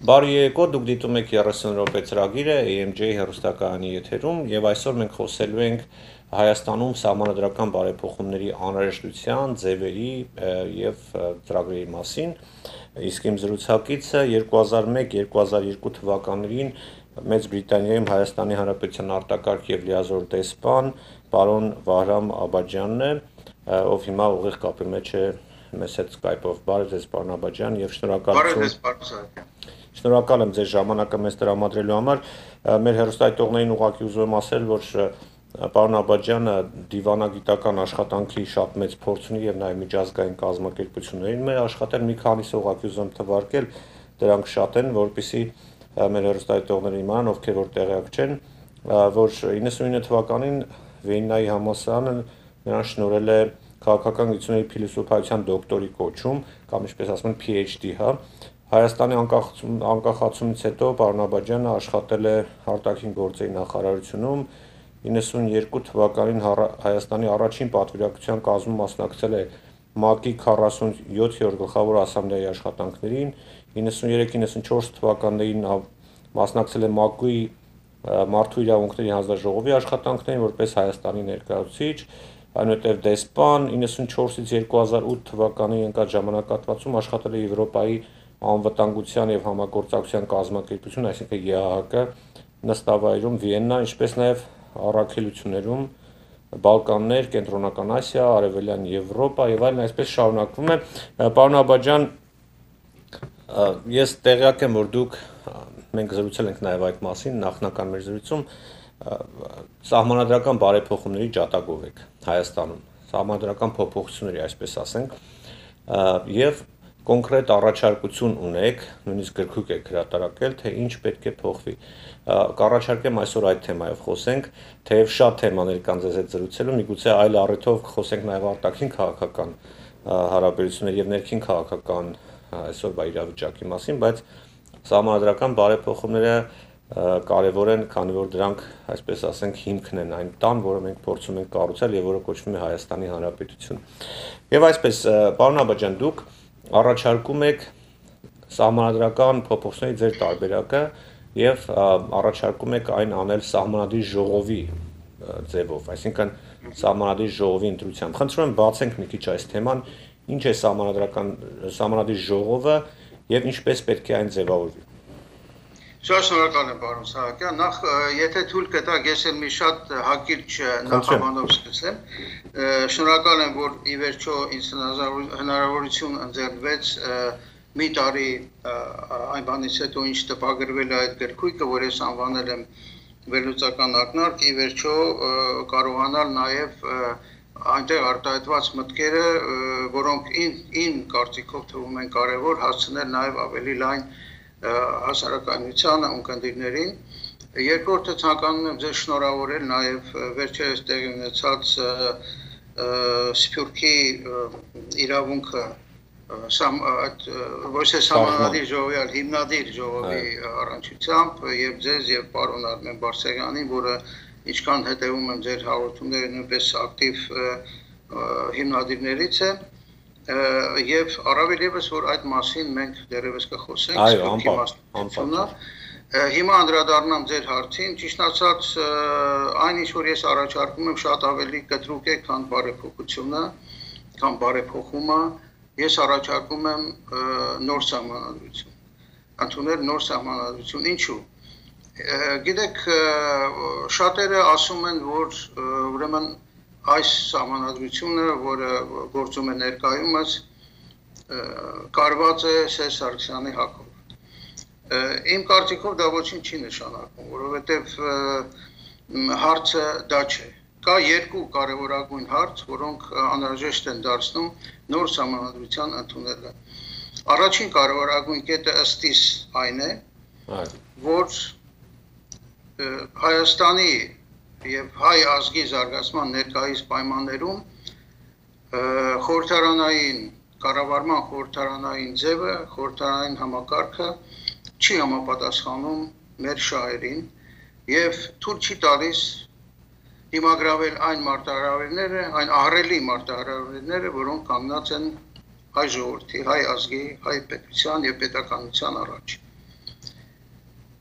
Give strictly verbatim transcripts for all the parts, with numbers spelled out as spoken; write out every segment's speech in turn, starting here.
Բարի եկո, դուք դիտում եք երեսուն րոպե ծրագիրը A M J հեռուստակայանի եթերում եւ այսօր մենք խոսելու ենք Հայաստանում սահմանադրական բարեփոխումների անհրաժեշտության, ձևերի եւ ծրագրերի մասին։ Իսկ իմ զրուցակիցը երկու հազար մեկ երկու հազար երկու թվականներին Մեծ Բրիտանիայում Հայաստանի Հանրապետության արտակարգ եւ լիազոր դեսպան պարոն Վահրամ Աբաջյանն է, ով հիմա ուղիղ կապի մեջ է մեզ հետ Skype-ով։ Բարև ձեզ, պարոն Աբաջյան, եւ շնորհակալություն։ Շնորհակալ եմ ձեր ժամանակը մեզ տրամադրելու համար։ Մեր հեռուստայտողներին ուղղակի ուզում եմ ասել, որ պարոն Աբաջյանը դիվանագիտական աշխատանքի շատ մեծ փորձ ունի եւ նաեւ միջազգային կազմակերպություններին մեր աշխատել մի քանիսը ուղղակի ուզում թվարկել, դրանք շատ են, որպեսզի մեր հեռուստայտողները իմանան, ովքեր որ տեղյակ չեն, որ իննսունինը թվականին Վիեննայի համալսարանը նրան շնորհել է քաղաքական գիտությունների փիլիսոփայության դոկտորի կոչում, կամ ինչպես ասում են P H D, հա։ Հայաստանի անկախացումից հետո պարոն Աբաջյանը աշխատել է արտաքին գործերի նախարարությունում, իննսունյերկու թվականին Հայաստանի առաջին պատվիրակության կազմում մասնակցել է ՄԱԿ-ի քառասունյոթերորդ գլխավոր ասամբլեայի աշխատանքներին, իննսունյերեք իննսունչորս թվականներին մասնակցել է ՄԱԿ-ի մարդու իրավունքների հանձնաժողովի աշխատանքներին որպես Հայաստանի ներկայացուցիչ, այնուհետև դեսպան, իննսունչորսից երկու հազար ութ թվականի ընկած ժամանակահատվածում աշխատել է Եվրոպայի անվտանգության եւ համագործակցության կազմակերպություն, այսինքն Ե A H K նստավայրում Վիեննա, ինչպես նաեւ առաքելություններում Բալկաններ, Կենտրոնական Ասիա, Արևելյան Եվրոպա եւ այլն, այսպես շարունակվում է։ Պարոն Աբաջյան, ես տեղյակ եմ, որ դուք մենք զրուցել ենք նաեւ այդ մասին նախնական մեր զրույցում սահմանադրական բարեփոխումների ջատագով եք Հայաստանում, սահմանադրական փոփոխությունների, այսպես ասենք, եւ կոնկրետ առաջարկություն ունեք, նույնիսկ գրքույկ եք հրատարակել, թե ինչ պետք է փոխվի։ Կառաջարկեմ այսօր այդ թեմայով խոսենք, թեև շատ թեմաներ կան ձեզ հետ զրուցելու, միգուցե այլ առիթով խոսենք նաև արտաքին քաղաքական հարաբերությունների եւ ներքին քաղաքական այսօրվա իրավիճակի մասին, բայց սահմանադրական բարեփոխումները կարևոր են, քանի որ դրանք, այսպես ասենք, հիմքն են այն տան, որը մենք փորձում ենք կառուցել եւ որը կոչվում է Հայաստանի Հանրապետություն։ Եվ այսպես, պարոն Աբաջյան, դուք առաջարկում եք սահմանադրական փոփոխությունների ձեր տարբերակը եւ առաջարկում եք այն անել սահմանադիր ժողովի ձևով, այսինքն սահմանադիր ժողովի ընտրությամբ։ Խնդրում եմ բացենք մի քիչ այս թեման, ինչ է սահմանադրական սահմանադիր ժողովը եւ ինչպես պետք է այն ձևավորվի։ Շատ շնորհակալ եմ, պարոն Սահակյան, նախ եթե թույլ կտաք, ես էլ մի շատ հակիրճ նախաբանով սկսեմ, շնորհակալ եմ, որ ի վերջո ինձ հնարավորություն ընձեռվեց մի տարի այն բանից հետո ինչ տպագրվել է այդ գրքույկը, որ ես անվանել եմ վերլուծական ակնարկ, ի վերջո կարողանալ նաև այնտեղ արտահայտված մտքերը, որոնք ին կարծիքով թվում են կարևոր, հասցնել նաև ավելի լայն հասարակայնությանը, ունկնդիրներին։ Երկրորդը ցանկանում եմ ձեզ շնորհավորել նաև վերջերս տեղի ունեցած Սփյուռքի իրավունքը ոչ թե սահմանադիր ժողովի, այլ հիմնադիր ժողովի առնչությամբ եւ ձեզ եւ պարոն Արմեն Բարսեղյանին, որը ինչքան հետեւում եմ ձեր հաղորդումները նույնպես ակտիվ հիմնադիրներից է եւ առավել եւս որ այդ մասին մենք դեռևս կխոսենք Սփյուռքի մասնությունը։ Հիմա անդրադառնամ ձեր հարցին, ճիշտ ասած այն ինչ որ ես առաջարկում եմ շատ ավելի կտրուկ է, քան բարեփոխությունը, քան բարեփոխումը, ես առաջարկում եմ նոր սահմանադրություն, ընդունել նոր սահմանադրություն, ինչու։ Գիտեք, շատերը ասում են, որ ուրեմն այս սահմանադրությունը, որը գործում է ներկայումս, կարված է Սերժ Սարգսյանի հակով։ Իմ կարծիքով դա ոչինչ չի նշանակում, որովհետև հարցը դա չէ։ Կա երկու կարևորագույն հարց, որոնք անհրաժեշտ են դարձնում նոր սահմանադրության ընդունելը։ Առաջին կարևորագույն կետը ըստիս այն է, որ Հայաստանի եւ հայ ազգի զարգացման ներկայիս պայմաններում խորհրդարանային կառավարման խորհրդարանային ձևը, խորհրդարանային համակարգը չի համապատասխանում մեր շահերին եւ թույլ չի տալիս դիմագրավել այն մարտահրավերները, այն ահռելի մարտահրավերները, որոնք կանգնած են հայ ժողովրդի, հայ ազգի, հայ պետության եւ պետականության առաջ։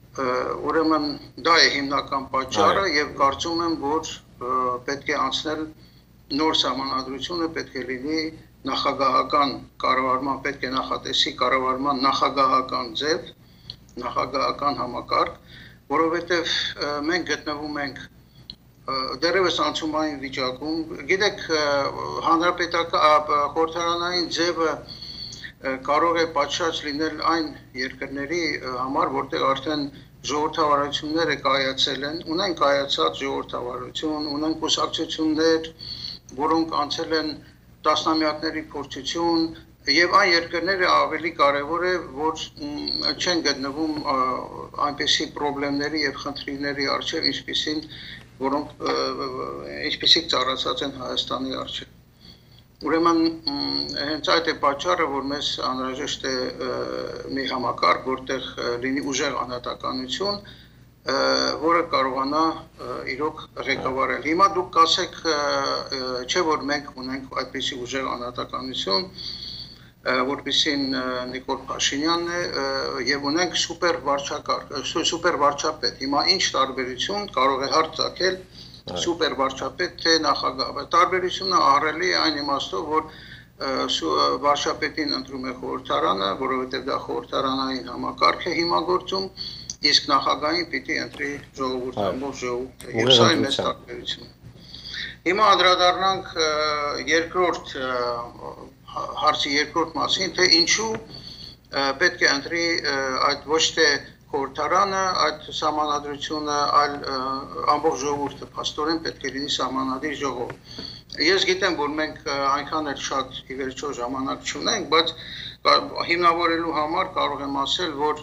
ուրեմն դա է հիմնական պատճառը եւ կարծում եմ, որ պետք է անցնել նոր սահմանադրությունը պետք է լինի նախագահական կառավարման, պետք է նախատեսի կառավարման նախագահական ձև, նախագահական համակարգ, որովհետեւ մենք գտնվում ենք դեռևս անցումային վիճակում, գիտեք, հանրապետական խորհրդարանային ձևը կարող է պատշաճ լինել այն երկրների համար, որտեղ արդեն ժողովրդավարությունները կայացել են, ունեն կայացած ժողովրդավարություն, ունեն կուսակցություններ, որոնք անցել են տասնամյակների փորձություն, եւ այն երկրները ավելի կարեւոր է, որ չեն գտնվում այնպիսի խնդիրների եւ խնդիրների առջեւ, ինչպիսին որոնք ինչպիսիք ծառացած են Հայաստանի առջև։ Ուրեմն հենց այդ է պատճառը, որ մեզ անհրաժեշտ է մի համակարգ, որտեղ լինի ուժեղ անհատականություն, որը կարողանա իրոք ղեկավարել։ Հիմա դուք կասեք, չէ՞ որ մենք ունենք այդպիսի ուժեղ անհատականություն, որպեսին Նիկոլ Փաշինյանն է եւ ունենք սուպեր վարչակարգ, սուպեր վարչապետ։ Հիմա ինչ տարբերություն կարող է հարց ցակել սուպեր վարչապետ թե նախագահ։ Տարբերությունը ահռելի է այն իմաստով, որ վարչապետին ընտրում է խորհրդարանը, որովհետեւ դա խորհրդարանային համակարգ է հիմա գործում, իսկ նախագահին պիտի ընտրի ժողովուրդը, ամբողջ ժողովուրդը։ Եվ սա է մեծ տարբերությունը։ Հիմա անդրադառնանք երկրորդ հարցի երկրորդ մասին, թե ինչու պետք է ընտրի այդ ոչ թե խորհրդարանը, այդ սահմանադրությունը, այլ ամբողջ ժողովուրդը, փաստորեն պետք է լինի սահմանադիր ժողով։ Ես գիտեմ, որ մենք այնքան էլ շատ ի վերջո ժամանակ չունենք, բայց հիմնավորելու համար կարող եմ ասել, որ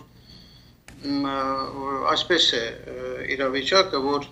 այսպես է իրավիճակը, որ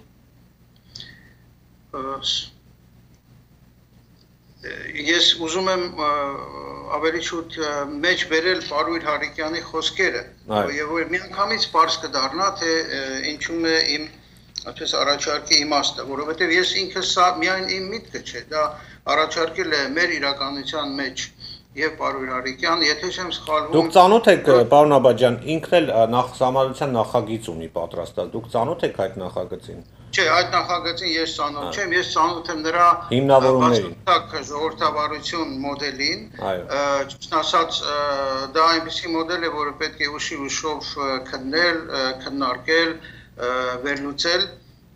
ես ուզում եմ ավելի շուտ մեջ բերել Պարույր Հարիկյանի խոսքերը եւ որ միանգամից པարզ կդառնա թե ինչու՞մ է իմ այսպես առաջարկի իմաստը, որովհետեւ ես ինքս սա միայն իմ միտքը չէ, դա առաջարկել է մեր իրականության մեջ եւ Պարույր Հարիկյան, եթե չեմ սխալվում։ Դուք ծանոթ եք, պարոն Աբաջյան, ինքն էլ նախսահմանության նախագիծ ունի պատրաստած։ Դուք ծանոթ եք այդ նախագծին։ Չէ, այդ նախագծին ես ծանոթ չեմ, ես ծանոթ եմ նրա հիմնավորումներին, ժողովրդավարություն մոդելին, ճիշտ ասած, դա այնպիսի մոդել է, որը պետք է ուշի ուշով քննել, քննարկել, վերլուծել,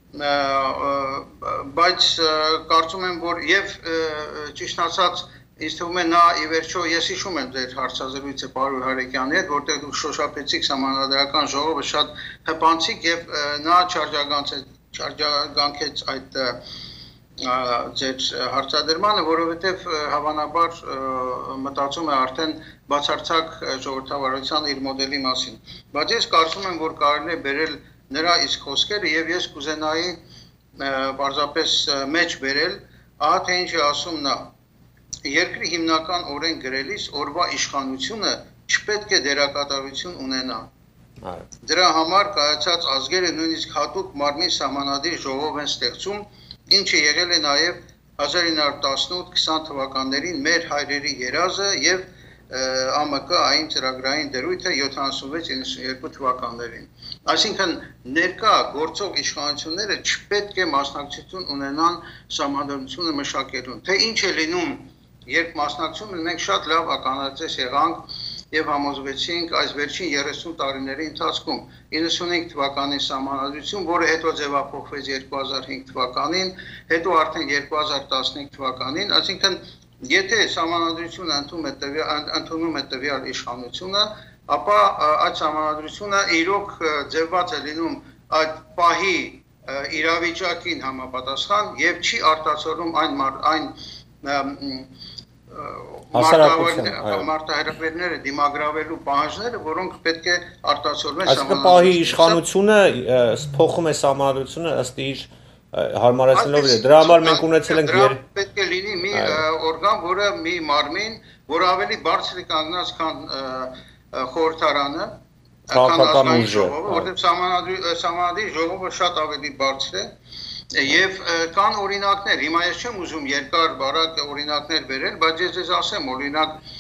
բայց կարծում եմ, որ եւ ճիշտ ասած Ինձ թվում է նա ի վերջո ես հիշում եմ ձեր հարցազրույցը Պարույր Հարիկյանի հետ, որտեղ դուք շոշափեցիք սահմանադրական ժողովը շատ հպանցիկ եւ նա չարձագանքեց այդ ձեր հարցադրմանը, որովհետեւ հավանաբար մտածում է արդեն բացարձակ ժողովրդավարության իր մոդելի մասին։ Բայց ես կարծում եմ, որ կարելի է բերել նրա իսկ խոսքերը եւ ես կուզենայի պարզապես մեջ բերել, ահա թե ինչ է ասում նա։ Երկրի հիմնական օրենք գրելիս օրվա իշխանությունը չպետք է դերակատարություն ունենա։ Դրա համար կայացած ազգերը նույնիսկ հատուկ մարմին սահմանադիր ժողով են ստեղծում, ինչը եղել է նաև հազար ինը հարյուր տասնութ քսան թվականներին մեր հայրերի երազը եւ Ա M K-ային ծրագրային դերույթը յոթանասունվեց իննսունյոթ թվականներին։ Այսինքն ներկա գործող իշխանությունները չպետք է մասնակցություն ունենան սահմանադրությունը մշակելուն։ Թե ինչ է լինում Երբ մասնակցում ենք, մենք շատ լավ ականատես եղանք եւ համոզվեցինք այս վերջին երեսուն տարիների ընթացքում իննսունհինգ թվականի սահմանադրություն, որը հետո ձևափոխվեց երկու հազար հինգ թվականին, հետո արդեն երկու հազար տասնհինգ թվականին, այսինքն եթե սահմանադրությունը ընդունում է տվյալ իշխանությունը, ապա այդ սահմանադրությունը իրոք ձևված է լինում այդ պահի իրավիճակին համապատասխան եւ չի արտացոլում այն այն մարտահրավերները դիմագրավելու պահանջները, որոնք պետք է արտացոլվեն սահմանադրությունից։ Այսինքն պահի իշխանությունը փոխում է սահմանադրությունը ըստ իր հարմարեցնելով իր։ Դրա համար մենք ունեցել ենք եր պետք է լինի մի օրգան, որը մի մարմին, որը ավելի բարձր է կանգնած, քան խորհրդարանը, քան ազգային ժողովը, որտեղ սահմանադրի ժողովը շատ ավելի բարձր է։ Եվ կան օրինակներ, հիմա ես չեմ ուզում երկար բարակ օրինակներ բերել, բայց ես ձեզ ասեմ, օրինակ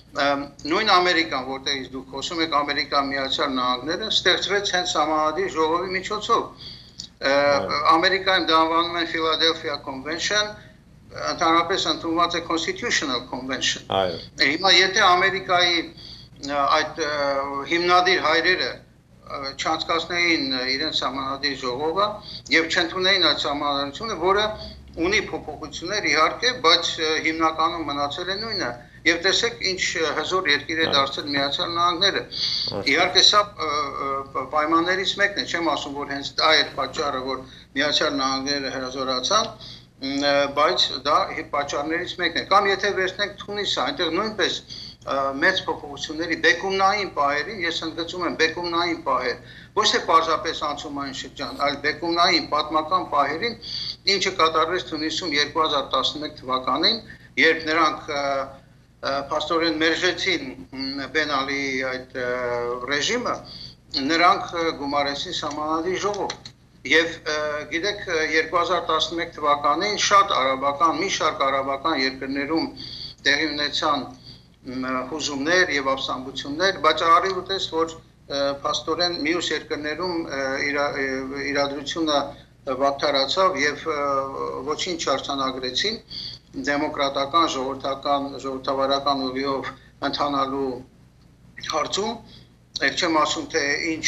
նույն Ամերիկան, որտեղից դուք խոսում եք, Ամերիկա Միացյալ Նահանգները ստեղծվեց հենց սահմանադիր ժողովի միջոցով։ Ամերիկայում դա անվանում են Philadelphia Convention, ընդհանրապես ընդունված է Constitutional Convention։ Հիմա եթե Ամերիկայի այդ հիմնադիր հայրերը չանցկացնեին իրենց սահմանադիր ժողովը եւ չընդունեին այդ սահմանադրությունը, որը ունի փոփոխություններ իհարկե, բայց հիմնականում մնացել է նույնը։ Եվ տեսեք ինչ հզոր երկիր է դարձել Միացյալ Նահանգները։ Իհարկե սա պայմաններից մեկն է, չեմ ասում, որ հենց դա է պատճառը, որ Միացյալ Նահանգները հրաժարացան, բայց դա պատճառներից մեկն է։ Կամ եթե վերցնենք Թունիսը, այնտեղ նույնպես մեծ փոփոխությունների բեկումնային պահերին, ես ընդգծում եմ բեկումնային պահեր, ոչ թե պարզապես անցումային շրջան, այլ բեկումնային պատմական պահերին, ինչը կատարվեց Թունիսում երկու հազար տասնմեկ թվականին, երբ նրանք փաստորեն մերժեցին Բեն Ալիի այդ ռեժիմը, նրանք գումարեցին սահմանադիր ժողով։ Եվ գիտեք, երկու հազար տասնմեկ թվականին շատ արաբական, մի շարք արաբական երկրներում տեղի ունեցան հուզումներ եւ ապստամբություններ, բայց արի ուտես, որ փաստորեն մյուս երկրներում իրադրությունը վատթարացավ եւ ոչինչ չարձանագրեցին դեմոկրատական, ժողովրդական, ժողովրդավարական ուղիով ընթանալու հարցում, եք չեմ ասում, թե ինչ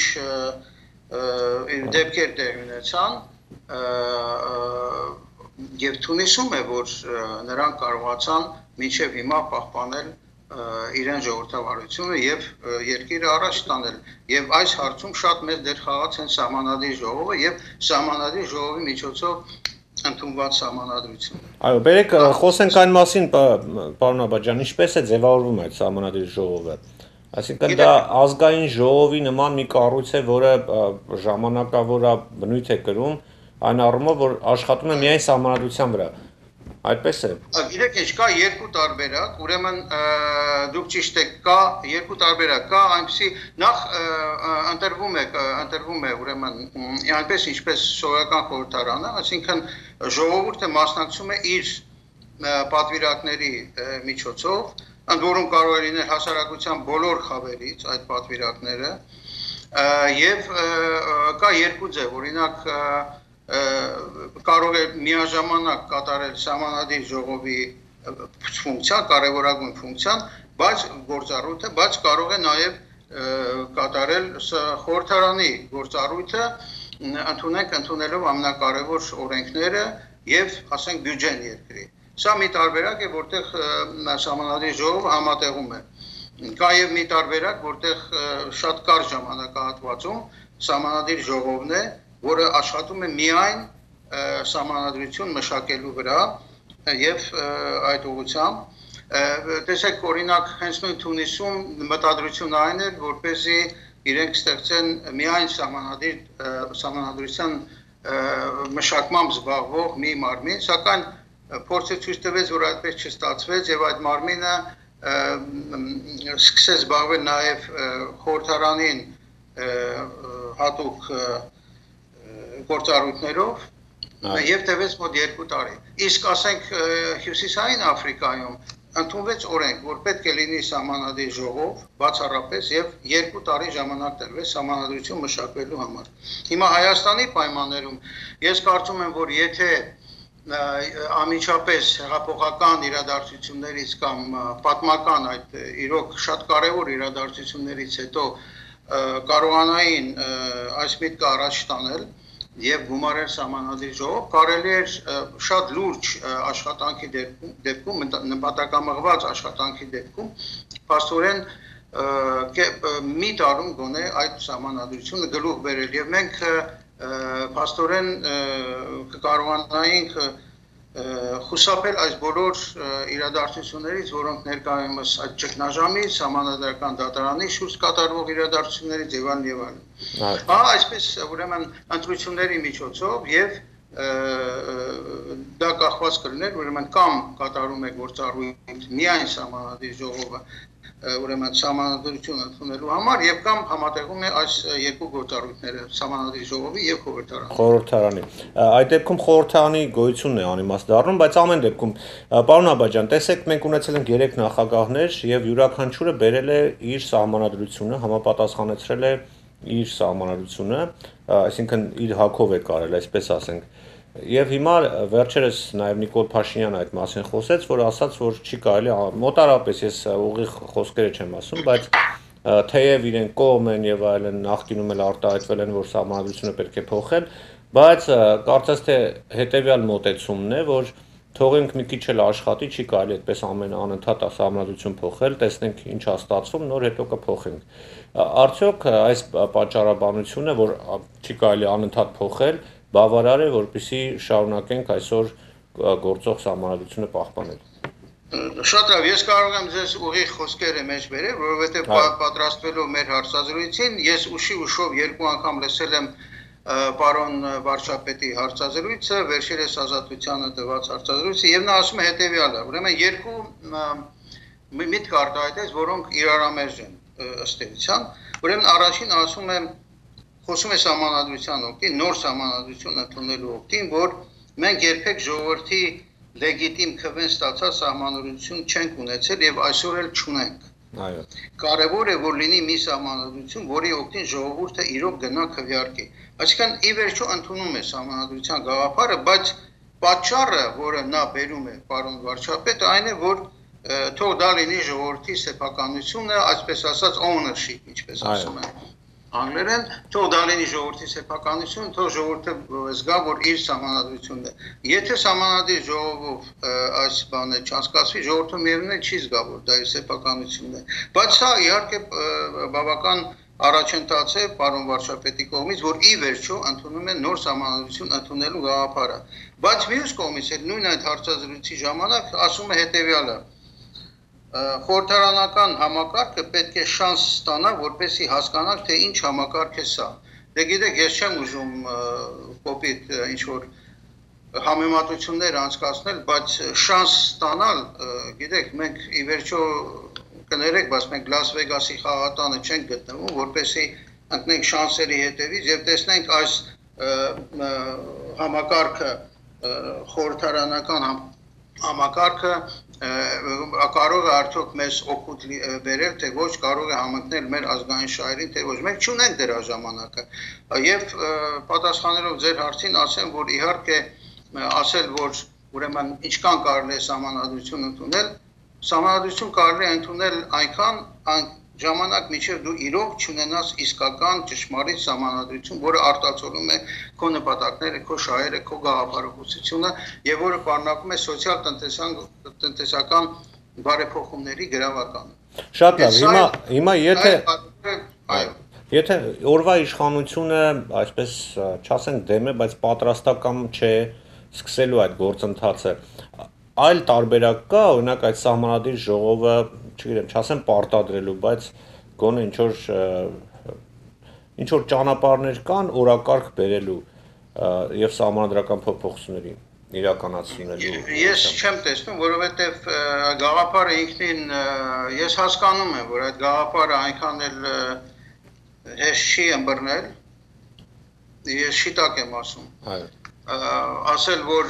դեպքեր տեղի ունեցան, եւ Թունիսում է, որ նրանք կարողացան մինչեւ հիմա պահպանել իրեն ժողովրդավարությունը եւ երկիրը առաջ տանել եւ այս հարցում շատ մեծ դեր խաղաց են սահմանադիր ժողովը եւ սահմանադիր ժողովի միջոցով ընդունված սահմանադրությունը։ Այո, բերեք խոսենք այն մասին, պարոն Աբաջան, ինչպես է ձևավորվում այդ սահմանադիր ժողովը։ Այսինքն դա ազգային ժողովի նման մի կառույց է, որը ժամանակավոր բնույթ է կրում, այն առումով, որ աշխատում է միայն սահմանադրության վրա։ Այդպես է։ Գիտեք ինչ, կա երկու տարբերակ, ուրեմն դուք ճիշտ եք, կա երկու տարբերակ, կա այնպեսի նախ ընտրվում է, ընտրվում է ուրեմն այնպես ինչպես սովետական խորհրդարանը, այսինքն ժողովուրդը մասնակցում է իր պատվիրակների միջոցով, ընդ որում կարող է լինել հասարակության բոլոր խավերից այդ պատվիրակները, եւ կա երկու ձև, օրինակ կարող է միաժամանակ կատարել սահմանադիր ժողովի ֆունկցիան, կարևորագույն ֆունկցիան, բայց գործառույթը, բայց կարող է նաև կատարել խորհրդարանի գործառույթը, ընդունենք ընդունելով ամենակարևոր օրենքները եւ ասենք բյուջեն երկրի։ Սա մի տարբերակ է, որտեղ սահմանադիր ժողովը համատեղում է։ Կա եւ մի տարբերակ, որտեղ շատ կարճ ժամանակահատվածում սահմանադիր ժողովն է, որը աշխատում է միայն սահմանադրություն մշակելու վրա եւ այդ ուղղությամբ տեսեք օրինակ հենց նույն Թունիսում մտադրությունը այն էր որպեսզի իրենք ստեղծեն միայն սահմանադիր սահմանադրության մշակմամբ զբաղվող մի մարմին, սակայն փորձը ցույց տվեց, որ այդպես չստացվեց եւ այդ մարմինը սկսեց զբաղվել նաեւ խորհրդարանին հատուկ գործառույթներով եւ տևեց մոտ երկու տարի։ Իսկ ասենք Հյուսիսային Աֆրիկայում ընդունվեց օրենք, որ պետք է լինի սահմանադիր ժողով, բացառապես եւ երկու տարի ժամանակ տրվեց սահմանադրություն մշակվելու համար։ Հիմա Հայաստանի պայմաններում ես կարծում եմ, որ եթե անմիջապես հեղափոխական իրադարձություններից կամ պատմական այդ իրոք շատ կարևոր իրադարձություններից հետո կարողանային այս միտքը առաջ տանել եւ գումարել սահմանադիր ժողով, կարելի էր շատ լուրջ աշխատանքի դեպքում, նպատակամղված աշխատանքի դեպքում, փաստորեն մի տարում գոնե այդ սահմանադրությունը գլուխ բերել եւ մենք փաստորեն կկարողանայինք խուսափել այս բոլոր իրադարձություններից, որոնք ներկայումս այդ ճգնաժամից, սահմանադրական դատարանի շուրջ կատարվող իրադարձություններից եւ այլն եւ այլն։ Հա, այսպես ուրեմն ընտրությունների միջոցով եւ դա կախված կլիներ, ուրեմն կամ կատարում է գործառույթ միայն սահմանադիր ժողովը, ուրեմն համանդրություն ընդունելու համար եւ կամ համատեղում է այս երկու գործառույթները համանդրի ժողովի եւ խորհրդարանի խորհրդարանի այդ դեպքում խորհրդարանի գոյությունն է անիմաստ դառնում բայց ամեն դեպքում պարոն Աբաջան տեսեք մենք ունեցել ենք երեք նախագահներ եւ յուրաքանչյուրը բերել է իր համանդրությունը համապատասխանեցրել է իր համանդրությունը այսինքն իր հակով է կարել այսպես ասենք Եվ հիմա վերջերս նաև Նիկոլ Փաշինյանը այդ մասին խոսեց, որ ասաց, որ չի կարելի մոտարապես ես ուղիղ խոսքերը չեմ ասում, բայց թեև իրեն կողմ են եւ այլն նախկինում էլ արտահայտվել են, որ սահմանադրությունը պետք է փոխել, բայց կարծես թե հետեւյալ մոտեցումն է, որ թողենք մի քիչ էլ աշխատի, չի կարելի այդպես ամեն անընդհատ սահմանադրություն փոխել, տեսնենք ինչ է ստացվում, նոր հետո կփոխենք։ Արդյոք այս պատճառաբանությունը, որ չի կարելի անընդհատ փոխել, բավարար է, որպեսզի շարունակենք այսօր գործող սահմանադրությունը պահպանել։ Շատ լավ, ես կարող եմ ձեզ ուղիղ խոսքերը մեջ բերել, որովհետև պատրաստվելով մեր հարցազրույցին, ես ուշի ուշով երկու անգամ լսել եմ պարոն վարչապետի հարցազրույցը, վերջերս Ազատությանը տված հարցազրույցը, եւ նա ասում է հետեւյալը, ուրեմն երկու միտք արտահայտեց, որոնք իրարամերժ են ըստ էության, ուրեմն առաջին ասում է խոսում է սահմանադրության օգտին, նոր սահմանադրություն ընդունելու օգտին, որ մենք երբեք ժողովրդի լեգիտիմ քվեն ստացած սահմանադրություն չենք ունեցել եւ այսօր էլ չունենք։ Այո։ Կարևոր է որ լինի մի սահմանադրություն, որի օգտին ժողովուրդը իրոք գնա քվեարկի։ Այսինքն ի վերջո ընդունում է սահմանադրության գաղափարը, բայց պատճառը, որը նա բերում է պարոն վարչապետը, այն է, որ թող դա լինի ժողովրդի սեփականությունը, այսպես ասած ownership, ինչպես ասում են անգլերեն, թող դա լինի ժողովրդի սեփականություն, թող ժողովուրդը զգա, որ իր սահմանադրությունն է։ Եթե սահմանադրի ժողովով այս բանը չանցկացվի, ժողովուրդը միևնույն է չի զգա, որ դա իր սեփականությունն է։ Բայց սա իհարկե բավական առաջընթաց է պարոն վարչապետի կողմից, որ ի վերջո ընդունում են նոր սահմանադրություն ընդունելու գաղափարը։ Բայց մյուս կողմից էլ նույն այդ հարցազրույցի ժամանակ ասում է հետևյալը. Խորհրդարանական համակարգը պետք է շանս ստանա, որպեսզի հասկանանք, թե ինչ համակարգ է սա։ Դե գիտեք, ես չեմ ուզում կոպիտ ինչ-որ համեմատություններ անցկացնել, բայց շանս ստանալ, գիտեք, մենք ի վերջո կներեք, բայց մենք Լաս Վեգասի խաղատանը չենք գտնվում, որպեսզի ընկնենք շանսերի հետևից եւ տեսնենք այս համակարգը խորհրդարանական համակարգը կարող է արդյոք մեզ օգուտ բերել, թե ոչ, կարող է համընկնել մեր ազգային շահերին, թե ոչ, մենք չունենք դրա ժամանակը։ Եվ պատասխանելով ձեր հարցին ասեմ, որ իհարկե ասել, որ ուրեմն ինչքան կարելի է սահմանադրություն ընդունել, սահմանադրություն կարելի է ընդունել այնքան ժամանակ մինչև դու իրոք չունենաս իսկական ճշմարիտ սահմանադրություն, որը արտացոլում է քո նպատակները, քո շահերը, քո գաղափարախոսությունը եւ որը պարունակում է սոցիալ-տնտեսական բարեփոխումների գրավականը։ Շատ լավ, հիմա հիմա եթե եթե օրվա իշխանությունը, այսպես չասենք դեմ է, բայց պատրաստական չէ սկսելու այդ գործընթացը, այլ տարբերակ կա, օրինակ այդ սահմանադրի ժողովը, չգիտեմ, չասեմ պարտադրելու, բայց գոնե ինչ որ ինչ որ ճանապարհներ կան օրակարգ բերելու եւ սահմանադրական փոփոխությունների իրականացնելու։ Ես չեմ տեսնում, որովհետեւ գաղափարը ինքնին ես հասկանում եմ, որ այդ գաղափարը այնքան էլ հեշտ չի ըմբռնել։ Ես շիտակ եմ ասում։ Այո։ Ասել, որ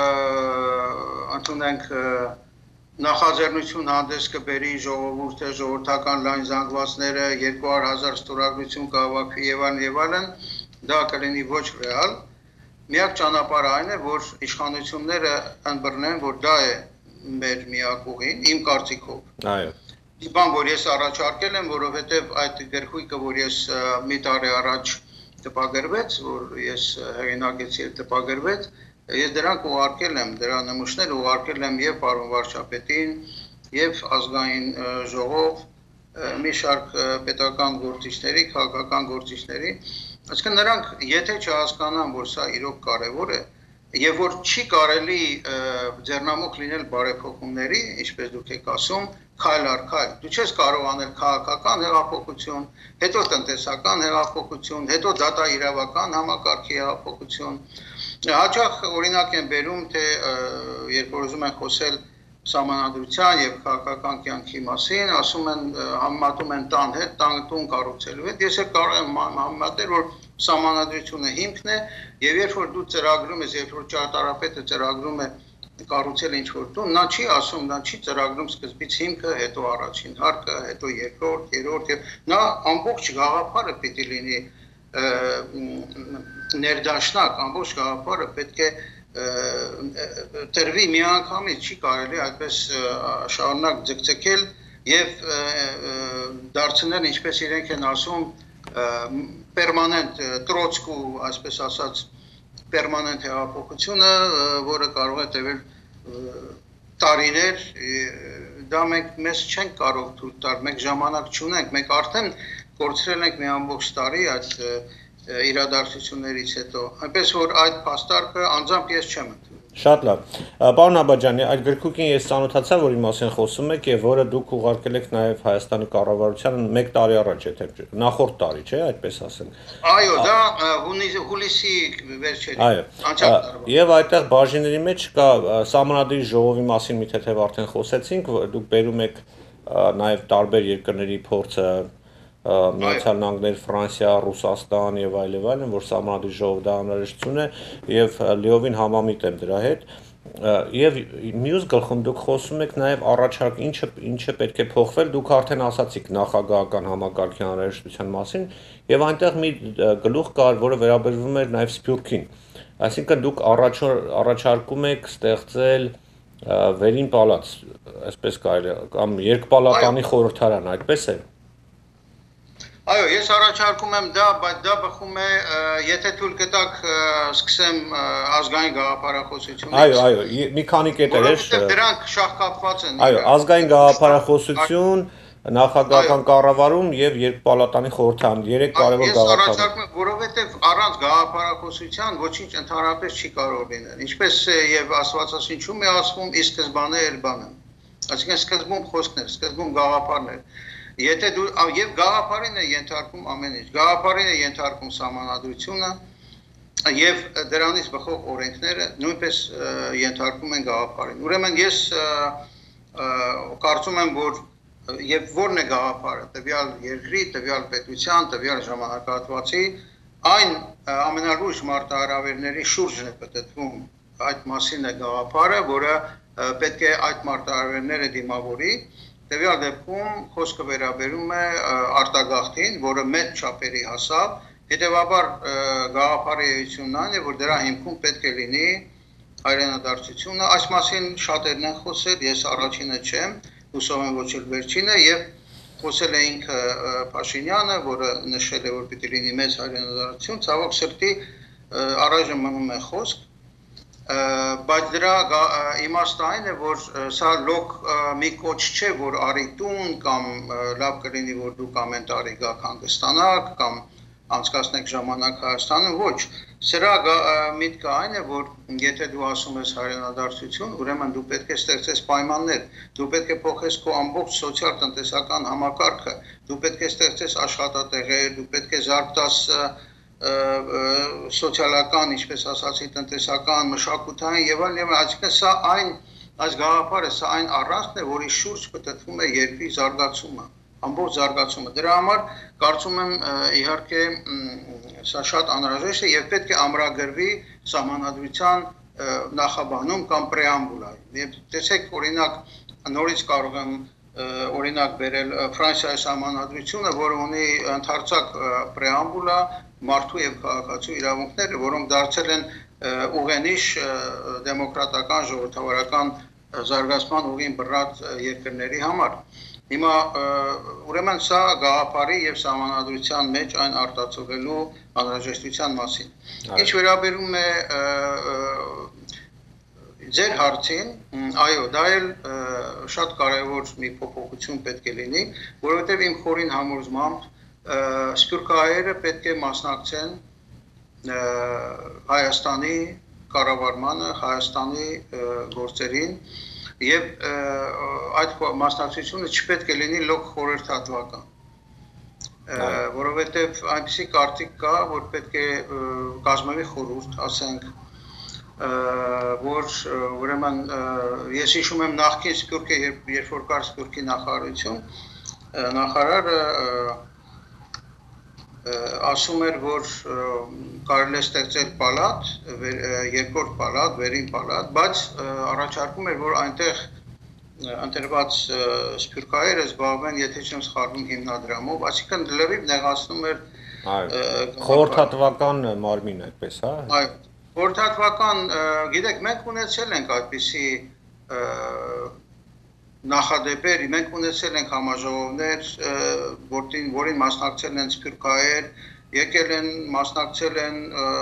ընդունենք նախաձեռնություն հանդես կբերի ժողովուրդը, ժողովրդական լայն զանգվածները, երկու հարյուր հազար ստորագրություն կհավաքվի եւ այլն եւ այլն, դա կլինի ոչ ռեալ։ Միակ ճանապարհը այն է, որ իշխանությունները ընբռնեն, որ դա է մեր միակ ուղին, իմ կարծիքով։ Այո։ Բան, որ ես առաջարկել եմ, որովհետեւ այդ գրքույկը, որ ես մի տարի առաջ տպագրվեց, որ ես հեղինակեցի եւ տպագրվեց, ես դրանք ուղարկել եմ, դրա նմուշներ ուղարկել եմ եւ պարոն վարչապետին, եւ ազգային ժողով, մի շարք պետական գործիչների, քաղաքական գործիչների, այսինքն նրանք եթե չհասկանան, որ սա իրոք կարեւոր է, եւ որ չի կարելի ձեռնամուխ լինել բարեփոխումների, ինչպես դուք եք ասում, քայլ առ քայլ։ Դու չես կարող անել քաղաքական հեղափոխություն, հետո տնտեսական հեղափոխություն, հետո դատաիրավական համակարգի հեղափոխություն։ Հաճախ օրինակ են բերում, թե երբ որ ուզում են խոսել Սահմանադրության եւ քաղաքական կյանքի մասին, ասում են համեմատում են տան հետ, տան տուն կառուցելու հետ։ Ես էլ կարող եմ համեմատել, որ սահմանադրությունը հիմքն է եւ երբ որ դու ծրագրում ես, երբ որ ճարտարապետը ծրագրում է կառուցել ինչ-որ տուն, նա չի ասում, նա չի ծրագրում սկզբից հիմքը, հետո առաջին հարկը, հետո երկրորդ, երրորդ եւ նա ամբողջ գաղափարը պիտի լինի ներդաշնակ, ամբողջ գաղափարը պետք է տրվի միանգամից, չի կարելի այդպես շարունակ ձգձգել եւ դարձնել, ինչպես իրենք են ասում, պերմանենտ տրոցկու, այսպես ասած, պերմանենտ հեղափոխությունը, որը կարող է տևել տարիներ, դա մենք մեզ չենք կարող թույլ տալ, մենք ժամանակ չունենք, մենք արդեն կորցրել ենք մի ամբողջ տարի այդ իրադարձություններից հետո, այնպես որ այդ փաստարկը անձամբ ես չեմ ընդունում։ Շատ լավ։ Պարոն Աբաջանի, այդ գրքույկին ես ծանոթացա, որի մասին խոսում եք եւ որը դուք ուղարկել եք նաեւ Հայաստանի կառավարությանը մեկ տարի առաջ, եթե նախորդ տարի, չէ, այդպես ասենք։ Այո, դա հուլիսի վերջերին։ Այո։ Եվ այդտեղ բաժինների մեջ կա սահմանադրի ժողովի մասին մի թեթև արդեն խոսեցինք, դուք բերում եք նաեւ տարբեր երկրների փորձը Միացյալ Նահանգներ, Ֆրանսիա, Ռուսաստան եւ այլ եւ այլն, որ սահմանադրի ժողով դա անհրաժեշտություն է եւ լիովին համամիտ եմ դրա հետ։ Եվ մյուս գլխում դուք խոսում եք նաեւ առաջարկ ինչը ինչը պետք է փոխվել, դուք արդեն ասացիք նախագահական համակարգի անհրաժեշտության մասին եւ այնտեղ մի գլուխ կար, որը վերաբերվում էր նաեւ Սփյուռքին։ Այսինքն դուք առաջ առաջարկում եք ստեղծել վերին պալաց, այսպես կարելի կամ երկպալատանի խորհրդարան, այդպես է։ Այո, ես առաջարկում եմ դա, բայց դա բխում է, եթե թույլ կտակ սկսեմ ազգային գաղափարախոսությունից։ Այո, այո, մի քանի կետեր է։ Դրանք շահկապված են։ Այո, ազգային գաղափարախոսություն, նախագահական կառավարում եւ երկպալատանի խորհրդարան, երեք կարևոր գաղափար։ Ես առաջարկում եմ, որովհետեւ առանց գաղափարախոսության ոչինչ ընդհանրապես չի կարող լինել։ Ինչպես եւ Աստվածաշնչում է ասվում, ի սկզբանե էր բանը։ Այսինքն սկզբում խոսքներ, սկզբում գաղափարներ։ Եթե դու եւ գաղափարին է ենթարկում ամեն ինչ, գաղափարին է ենթարկում սահմանադրությունը եւ դրանից բխող օրենքները նույնպես ենթարկում են գաղափարին։ Ուրեմն ես կարծում եմ, որ եւ որն է գաղափարը, տվյալ երկրի, տվյալ պետության, տվյալ ժամանակահատվածի, այն ամենալուրջ մարտահրավերների շուրջն է պատտվում, այդ մասին է գաղափարը, որը պետք է այդ մարտահրավերները դիմավորի։ Տվյալ դեպքում խոսքը վերաբերում է արտագաղթին, որը մեծ չափերի հասավ, հետևաբար գաղափարի էությունն այն է, որ դրա հիմքում պետք է լինի հայրենադարձությունը, այս մասին շատերն են խոսել, ես առաջինը չեմ, հուսով եմ ոչ էլ վերջինը, եւ խոսել է ինքը Փաշինյանը, որը նշել է, որ պիտի լինի մեծ հայրենադարձություն, ցավոք սրտի առայժմ մնում է խոսք, բայց դրա իմաստը այն է, որ սա լոկ մի կոչ չէ, որ արի տուն կամ լավ կլինի, որ դուք ամեն տարի գաք հանգստանաք կամ անցկացնեք ժամանակ Հայաստանում, ոչ։ Սրա միտքը այն է, որ եթե դու ասում ես հայրենադարձություն, ուրեմն դու պետք է ստեղծես պայմաններ, դու պետք է փոխես քո ամբողջ սոցիալ-տնտեսական համակարգը, դու պետք է ստեղծես աշխատատեղեր, դու պետք է զարգ տաս սոցիալական, ինչպես ասացի, տնտեսական, մշակութային եւ այլն, այսինքն սա այն այս գաղափարը, սա այն առանցքն է, որի շուրջ պատտվում է երկրի զարգացումը, ամբողջ զարգացումը։ Դրա համար կարծում եմ իհարկե սա շատ անհրաժեշտ է եւ պետք է ամրագրվի սահմանադրության նախաբանում կամ պրեամբուլայում։ Եվ տեսեք, օրինակ, նորից կարող եմ օրինակ բերել Ֆրանսիայի սահմանադրությունը, որը ունի ընդարձակ պրեամբուլա, մարդու եւ քաղաքացու իրավունքները, որոնք դարձել են ուղենիշ դեմոկրատական ժողովրդավարական զարգացման ուղին բռնած երկրների համար։ Հիմա ուրեմն սա գաղափարի եւ սահմանադրության մեջ այն արտացոլելու անհրաժեշտության մասին։ Ինչ վերաբերում է ձեր հարցին, այո, դա էլ շատ կարևոր մի փոփոխություն պետք է լինի, որովհետեւ իմ խորին համոզմամբ սփյուռքահայերը պետք է մասնակցեն Հայաստանի կառավարմանը, Հայաստանի գործերին եւ այդ մասնակցությունը չպետք է լինի լոկ խորհրդատվական, որովհետեւ այնպիսի կարծիք կա, որ պետք է կազմվի խորհուրդ, ասենք, որ ուրեմն ես հիշում եմ նախկին Սփյուռքի երբ երբ որ կար Սփյուռքի նախարարություն նախարարը ասում էր որ կարելի է ստեղծել պալատ երկրորդ պալատ վերին պալատ բայց առաջարկում էր որ այնտեղ ընտրված սփյուռքահայերը զբաղվեն եթե չեմ սխալվում հիմնադրամով այսինքն լրիվ նեղացնում էր խորհրդատվական մարմին այդպես հա այո խորհրդատվական գիտեք մենք ունեցել ենք այդպիսի նախադեպեր մենք ունեցել ենք համաժողովներ որին որին մասնակցել են սփյուռքահայեր եկել են մասնակցել են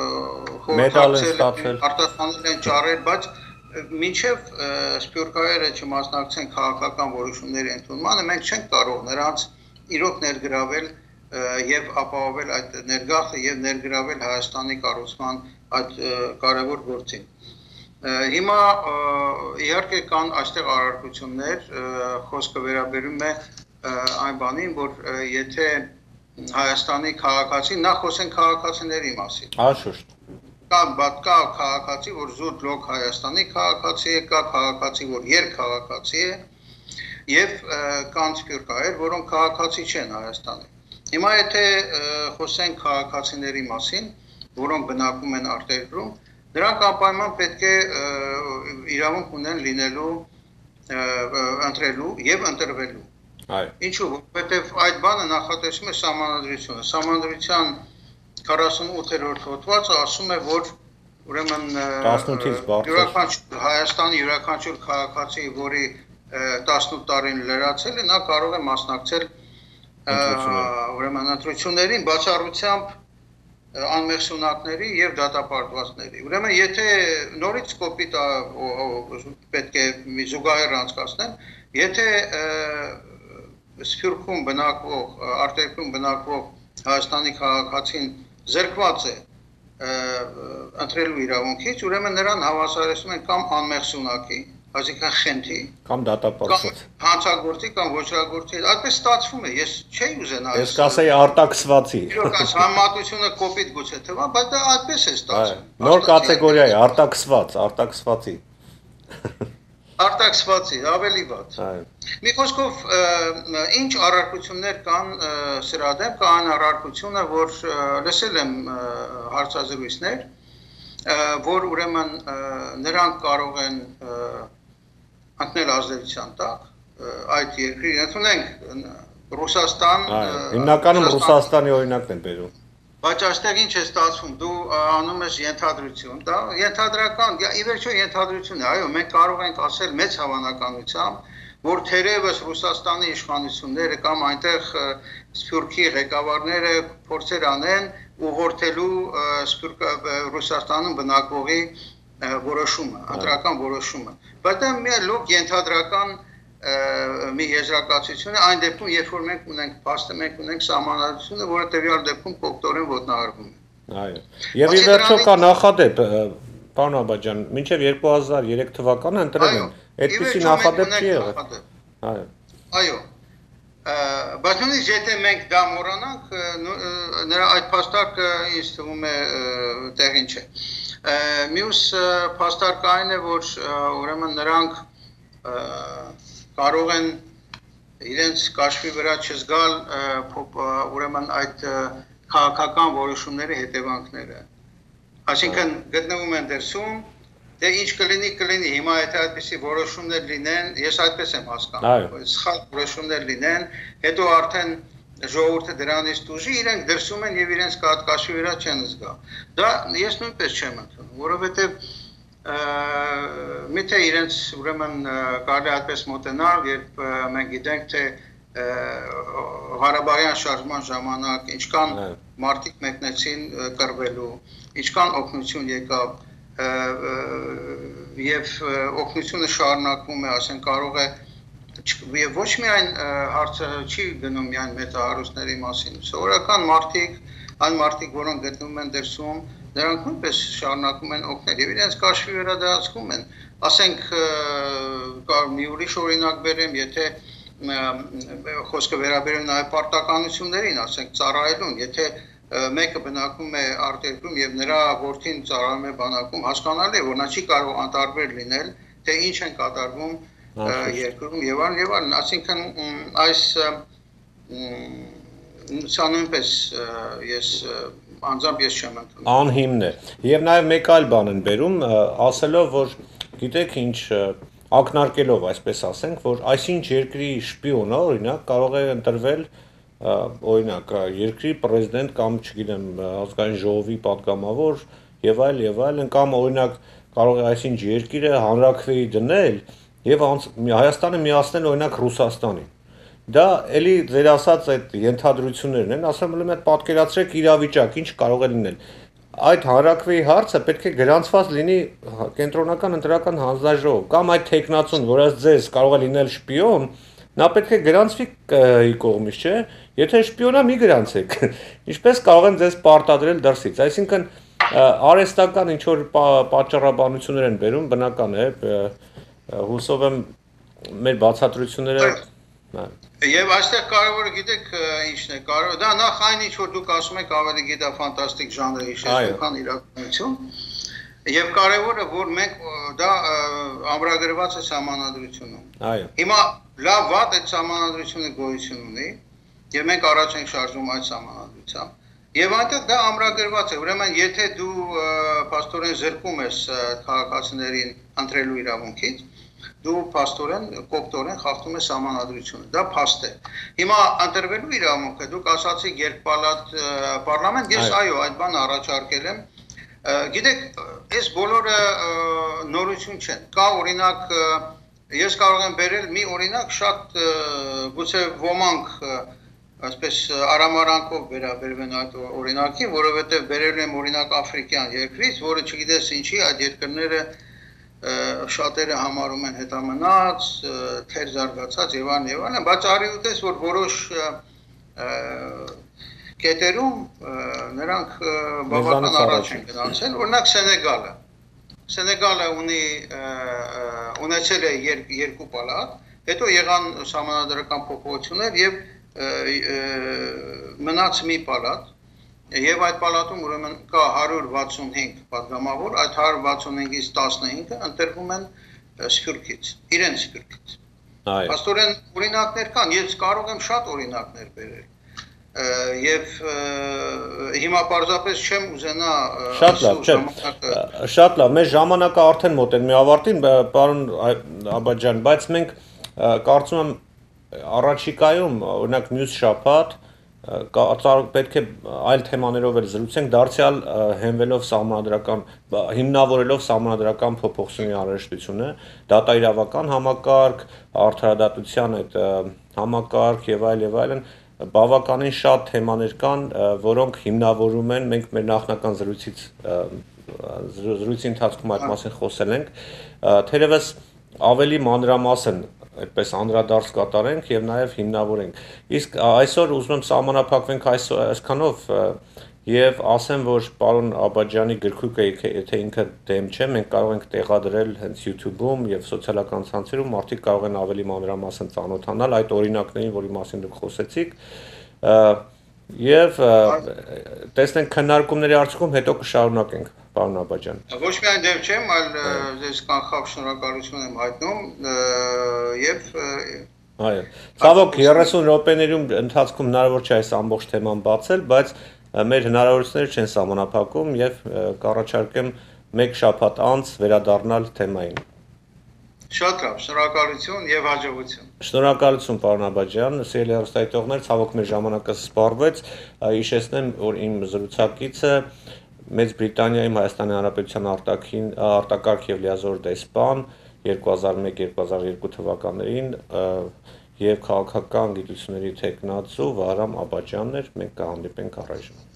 խորհրդակցել արտասանել են ճարեր բայց մինչև սփյուռքահայերը չմասնակցեն քաղաքական որոշումների ընդունմանը մենք չենք կարող նրանց իրոք ներգրավել եւ ապահովել այդ ներգաղթը եւ ներգրավել Հայաստանի կառուցման այդ կարևոր գործին հիմա իհարկե կան այստեղ արարքություններ խոսքը վերաբերում է այն բանին որ եթե Հայաստանի քաղաքացի նախ խոսենք քաղաքացիների մասին Անշուշտ կա բաց կա քաղաքացի որ զուտ լոկ Հայաստանի քաղաքացի է կա քաղաքացի որ երկքաղաքացի է եւ կան սփյուռքահայեր որոնք քաղաքացի չեն Հայաստանի Հիմա եթե խոսենք քաղաքացիների մասին, որոնք բնակվում են արտերկրում, նրանք անպայման պետք է իրավունք ունեն լինելու, ընտրելու եւ ընտրվելու։ Այո։ Ինչու՞, որովհետեւ այդ բանը նախատեսում է Սահմանադրությունը։ Սահմանադրության քառասունութերորդ հոդվածը ասում է, որ ուրեմն յուրաքանչյուր Հայաստանի յուրաքանչյուր քաղաքացի, որի տասնութ տարին լրացել է, նա կարող է մասնակցել ուրեմն ընտրություններին բացառությամբ անմեղսունակների եւ դատապարտվածների ուրեմն եթե նորից կոպիտ պետք է մի զուգահեռ անցկացնեմ եթե Սփյուռքում բնակվող արտերկրում բնակվող Հայաստանի քաղաքացին զրկված է ընտրելու իրավունքից ուրեմն նրան հավասարեցնում են կամ անմեղսունակի Այսինքն խենթի կամ դատապարտված հանցագործի կամ ոչրագործի այդպես ստացվում է ես չէի ուզենա ես կասեի արտաքսվածի իրոք այս համատությունը կոպիտ գուցե թվա բայց դա այդպես է ստացվում նոր կատեգորիա է արտաքսված արտաքսվածի արտաքսվածի ավելի վատ մի խոսքով ինչ առարկություններ կան սրա դեմ կան առարկությունը որ լսել եմ հարցազրույցներ որ ուրեմն նրանք կարող են ընկնել ազդեցության տակ այդ երկրի ընդունենք Ռուսաստան հիմնականում Ռուսաստանի օրինակն են բերում բայց այստեղ ինչ է ստացվում դու անում ես ենթադրություն դա ենթադրական ի վերջո ենթադրություն է այո մենք կարող ենք ասել մեծ հավանականությամբ որ թերևս Ռուսաստանի իշխանությունները կամ այնտեղ Սփյուռքի ղեկավարները փորձեր անեն ուղղորդելու Ռուսաստանում բնակվողի որոշումը, ընտրական որոշումը։ Բայց դա մի լոկ ենթադրական մի եզրակացություն է այն դեպքում, երբ որ մենք ունենք փաստը, մենք ունենք սահմանադրությունը, որը տվյալ դեպքում կոկտորեն ոտնահարվում է։ Այո։ Եվ ի վերջո կա նախադեպ, պարոն Աբաջան, մինչև երկու հազար երեք թվականը ընտրել են։ Այդպիսի նախադեպ չի եղել։ Այո։ Այո։ Բայց նույնիսկ եթե մենք դա մոռանանք, նրա այդ փաստարկը ինձ թվում է տեղին չէ։ Մյուս փաստարկը այն է, որ ուրեմն նրանք կարող են իրենց կաշվի վրա չզգալ ուրեմն այդ քաղաքական որոշումների հետևանքները։ Այսինքն գտնվում են դրսում Դե ինչ կլինի, կլինի, հիմա եթե այդպիսի որոշումներ լինեն, ես այդպես եմ հասկանում, սխալ որոշումներ լինեն, հետո արդեն ժողովուրդը դրանից տուժի, իրենք դրսում են եւ իրենց կաշվի վրա չեն զգա։ Դա ես նույնպես չեմ ընդունում, որովհետեւ միթե իրենց ուրեմն կարելի այդպես մոտենալ, երբ մենք գիտենք, թե Ղարաբաղյան շարժման ժամանակ ինչքան մարդիկ մեկնեցին կռվելու, ինչքան օգնություն եկավ եւ օգնությունը շարունակվում է, ասեն կարող է եւ ոչ միայն հարցը չի գնում միայն մեծահարուստների մասին, սովորական մարդիկ, այն մարդիկ, որոնք գտնվում են դրսում, նրանք նույնպես շարունակում են օգնել եւ իրենց կաշվի վերադարձում են, ասենք կար մի ուրիշ օրինակ բերեմ, եթե խոսքը վերաբերում նաեւ պարտականություններին, ասենք ծառայելուն, եթե մեկը բնակվում է արտերկրում եւ նրա որդին ծառայում է բանակում, հասկանալի է, որ նա չի կարող անտարբեր լինել, թե ինչ են կատարվում երկրում եւ այլն եւ այլն, այսինքն այս սա նույնպես ես անձամբ ես չեմ ընդունում։ Անհիմն է։ Եվ նաեւ մեկ այլ բան են բերում, ասելով, որ գիտեք ինչ ակնարկելով, այսպես ասենք, որ այսինչ երկրի շպիոնը, օրինակ, կարող է ընտրվել օրինակ երկրի պրեզիդենտ կամ չգիտեմ ազգային ժողովի պատգամավոր եւ այլ եւ այլն կամ օրինակ կարող է այսինչ երկիրը հանրաքվեի դնել եւ Հայաստանը միացնել օրինակ Ռուսաստանին։ Դա էլի ձեր ասած այդ ենթադրություններն են, ասեմ ուրեմն այդ պատկերացրեք իրավիճակ, ինչ կարող է լինել։ Այդ հանրաքվեի հարցը պետք է գրանցված լինի կենտրոնական ընտրական հանձնաժողով կամ այդ տեխնացուն, որ այս ձեզ կարող է լինել շպիոն, նա պետք է գրանցվի կողմից, չէ՞։ Եթե շպիոնա մի գրանցեք, ինչպես կարող են ձեզ պարտադրել դրսից։ Այսինքն արհեստական ինչ որ պատճառաբանություններ են բերում, բնական է, հուսով եմ մեր բացատրությունները Եվ այստեղ կարևորը գիտեք ինչն է, կարևորը դա նախ այն ինչ որ դուք ասում եք ավելի գիտա ֆանտաստիկ ժանրը հիշեցնում, քան իրականություն։ Եվ կարևորը որ մենք դա ամրագրված է սահմանադրությունում։ Այո։ Հիմա լավ վատ այդ սահմանադրությունը գոյություն ունի, եւ մենք առաջ ենք շարժում այդ սահմանադրությամբ։ Եվ այնտեղ դա ամրագրված է, ուրեմն եթե դու փաստորեն զրկում ես քաղաքացիներին ընտրելու իրավունքից, դու փաստորեն կոպտորեն խախտում ես սահմանադրությունը, դա փաստ է։ Հիմա ընտրվելու իրավունքը դուք ասացիք երկպալատ պարլամենտ, ես այո, այդ բանը առաջարկել եմ։ Գիտեք, այս բոլորը նորություն չեն։ Կա օրինակ, ես կարող եմ բերել մի օրինակ շատ գուցե ոմանք այսպես արամարանքով վերաբերվեն այդ օրինակին, որովհետև բերել եմ օրինակ աֆրիկյան երկրից, որը չգիտես ինչի այդ երկրները շատերը համարում են հետամնաց, թեր զարգացած եւ այլն եւ այլն, բայց արի ուտես որ որոշ կետերում նրանք բավական առաջ են գնացել, օրինակ Սենեգալը։ Սենեգալը ունի ունեցել է երկու պալատ, հետո եղան սահմանադրական փոփոխություններ եւ մնաց մի պալատ եւ այդ պալատում ուրեմն կա հարյուր վաթսունհինգ պատգամավոր, այդ հարյուր վաթսունհինգից տասնհինգը ընտրվում են Սփյուռքից, իրենց Սփյուռքից։ Այո։ Աստորեն օրինակներ կան, ես կարող եմ շատ օրինակներ բերել։ Եվ հիմա պարզապես չեմ ուզենա Շատ լավ, չէ։ Շատ լավ, մեր ժամանակը արդեն մոտ է մի ավարտին, պարոն Աբաջան, բայց մենք կարծում եմ առաջիկայում, օրինակ մյուս շաբաթ պետք է այլ թեմաներով էլ զրուցենք, դարձյալ հենվելով սահմանադրական, հիմնավորելով սահմանադրական փոփոխությունների անհրաժեշտությունը, դատաիրավական համակարգ, արդարադատության այդ համակարգ եւ այլ եւ այլն, բավականին շատ թեմաներ կան, որոնք հիմնավորում են, մենք մեր նախնական զրույցից զրույցի ընթացքում այդ մասին խոսել ենք, թերևս ավելի մանրամասն այդպես անդրադարձ կատարենք եւ նաեւ հիմնավորենք։ Իսկ այսօր ուզում եմ սահմանափակվենք այսքանով եւ ասեմ, որ պարոն Աբաջյանի գրքույկը եթե ինքը դեմ չէ, մենք կարող ենք տեղադրել հենց YouTube-ում եւ սոցիալական ցանցերում, մարդիկ կարող են ավելի մանրամասն ծանոթանալ այդ օրինակներին, որի մասին դուք խոսեցիք։ Եվ տեսնենք քննարկումների արդյունքում հետո կշարունակենք, պարոն Աբաջյան։ Ոչ միայն դեմ չեմ, այլ ձեզ կանխավ շնորհակալություն եմ հայտնում եւ Այո։ Ցավոք երեսուն րոպեներում ընթացքում հնարավոր չէ այս ամբողջ թեման բացել, բայց մեր հնարավորությունները չեն սահմանափակում եւ կառաջարկեմ մեկ շաբաթ անց վերադառնալ թեմային։ Շատ լավ, շնորհակալություն եւ հաջողություն։ Շնորհակալություն, պարոն Աբաջյան, սիրելի հեռուստադիտողներ, ցավոք մեր ժամանակը սպառվեց, հիշեցնեմ, որ իմ զրուցակիցը Մեծ Բրիտանիայում Հայաստանի Հանրապետության արտաքին արտակարգ եւ լիազոր դեսպան երկու հազար մեկ երկու հազար երկու թվականներին եւ քաղաքական գիտությունների տեխնացու Վահրամ Աբաջյանն էր, մենք կհանդիպենք առայժմ։